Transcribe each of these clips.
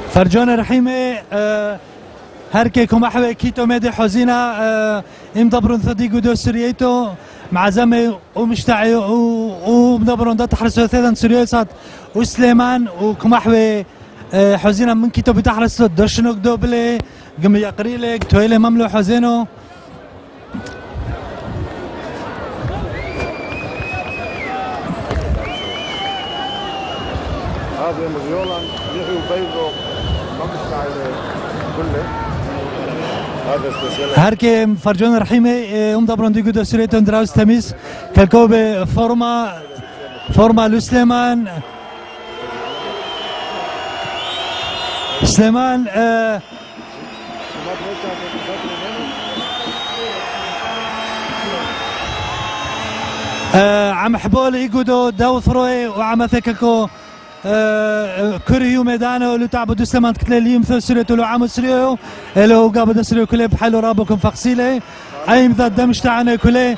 فرجان رحيمي هركيكم أحوي كيتو ميدي حزينة مدبرون صديقو دو سوريتو مع زمي ومشتعي ومدبرون دا تحرسو ثلاثا سوريوسات وسليمان وكم أحوي حزينة من كيتو بتحرسو درشنوك دو بلي قم يقريلك تويلي مملو حزينو هذا مزيولا يحيى وبيضو مقطع كله هذا سبيشال هركي فرجان رحيمي مدبرون ديجو دو سوريتو دراوس تميس كالكوبي فورما لسليمان سليمان عم حبول يقودو داو ثروي وعم ثككو كوريو ميدانو لو تعبدو سليمان كتلي يمثل سريتو لو عامو سريو لو قابد سريو كله بحالو رابكم فقسيله اي مذا دمش تاعنا كله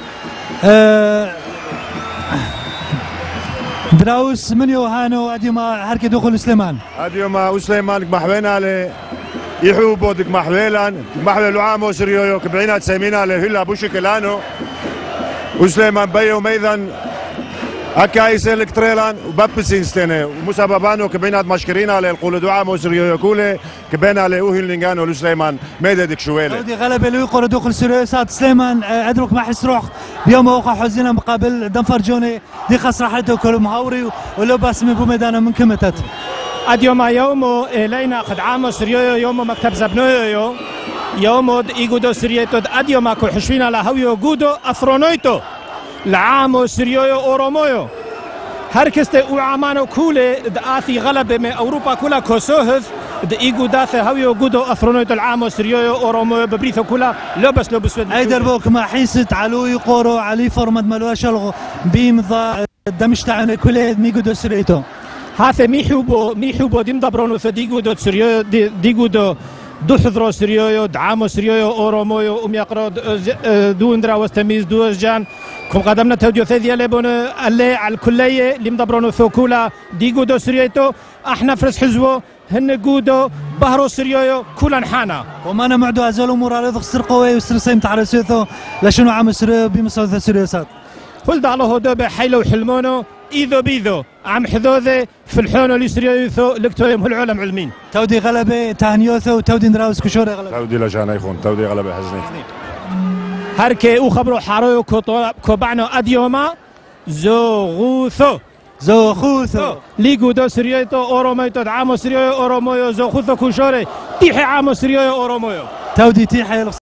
دراوس من يوهانو اديما هركي دخول سليمان اديما وسليمان محوين عليه يحيو بودك محويلان محويل عامو سريو كبعينات سيمين عليه هلا بوشكلانو وسليمان بيو ميدان هكايس الكتريلان وبابسين ستينه ومسببانو كبينات مشكرين على القول دعاء موسريو يقول كبين على اوهيلينغان ولسليمان ميدك شويله ودي غلبه لو يقول دخل سيريوسات سليمان ادرك ما حس روح بيوم اوقع حزينه مقابل دنفرجوني دي خسر حالته كل مهاوري ولو باسم بو ميدانه من كمتت اديوما يوم لينا قد عام سريو يوم مكتب زبنويو يوم ايغودو سريتو اديوما كو حشوين على هويو غودو افرونويتو العام سريو اورومويو هركست وعمانو كوله داثي غلبه من اوروبا كلها كوسوهف ايغو داث هويو غودو افرونويتو العام سريو اورومويو ببريثو كلها لبس اي دربوك ما حيست علو يقورو علي فرمد ملوشل بيمضى دمشتعن كله ميغودو سريتو هاث ميحوبو ديم دبرونو فديغو دو سريو ديغو دو حضرو سريو دعامو سريو اورومويو يقرا دو اندرا وستميز دو جان كم قدمنا توديو ثدي لبون اللي على الكليه اللي مدبرونو ثوكولا ديغو دو سريتو احنا فرس حزبو هن جودو بهرو سريو كلن حانا وما انا معدو ازالو مرارض خسر قوي وسرسيم تاع سيثو لشنو عام سريو بمصوث سريوسات ولد على هدو بحيلو وحلمونو ايذو بيذو عم حذوذي في الحونو اللي سريوثو لكتوهم العلم علمين تودي غلبه تهنيوثو تودي ندراوس كشوري غلبه تودي لجان يخون تودي غلبه حزني هركي وخبرو حارويو كوبعنو اديوما زوغوثو ليغو دو سريوتو اوروميتو عامو سريو اورومويو زوغوثو كشوري تيحي عامو سريو اورومويو تودي تيحي